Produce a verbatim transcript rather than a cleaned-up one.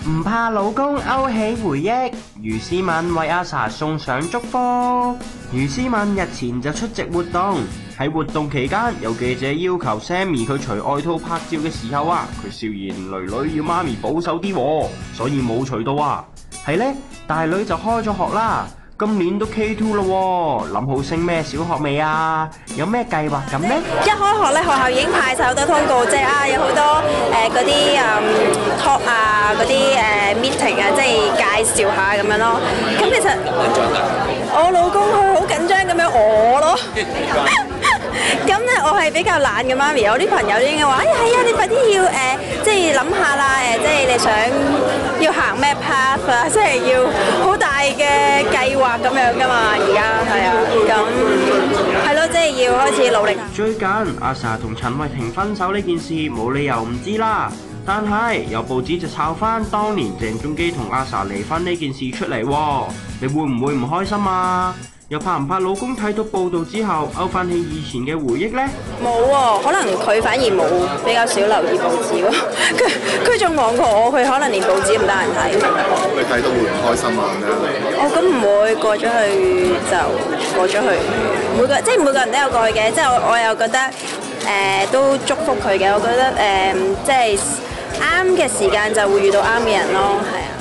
唔怕老公勾起回憶，余思敏為阿 sa 送上祝福。余思敏日前就出席活動，喺活動期間有記者要求 Sammy 佢除外套拍照嘅時候啊，佢笑言女女要媽咪保守啲喎，所以冇除到啊。係呢，大女就開咗學啦。今年都 K 二 咯喎，諗好升咩小學未啊？有咩計劃咁呢？ 一開學咧，學校已經派晒好多通告，即係啊有好多誒嗰啲誒 talk 啊，嗰啲誒 meeting 啊，即係介紹下咁樣咯。咁其實我老公佢好緊張咁樣我咯。咁咧，我係比較懶嘅媽咪，有啲朋友已經話：哎係啊，你快啲要誒、呃，即係諗下啦，誒，即係你想要行咩 path 啊，即係要好大嘅計劃咁樣噶嘛，而家係啊，咁係咯，即係要開始努力。 最近阿 sa 同陳慧婷分手呢件事，冇理由唔知啦。但係有報紙就抄翻當年鄭中基同阿 sa 離婚呢件事出嚟喎，你會唔會唔開心啊？又怕唔怕老公睇到報道之後勾翻起以前嘅回憶呢？ 冇喎，可能佢反而冇比較少留意報紙喎。佢佢仲忙過我，佢可能連報紙唔得閒睇。 你睇到會唔開心啊？ 哦，咁唔會過咗去就過咗去。每個即係每個人都有過去嘅，即係我我又覺得誒、呃、都祝福佢嘅。我覺得誒、呃、即係啱嘅時間就會遇到啱嘅人咯，係啊。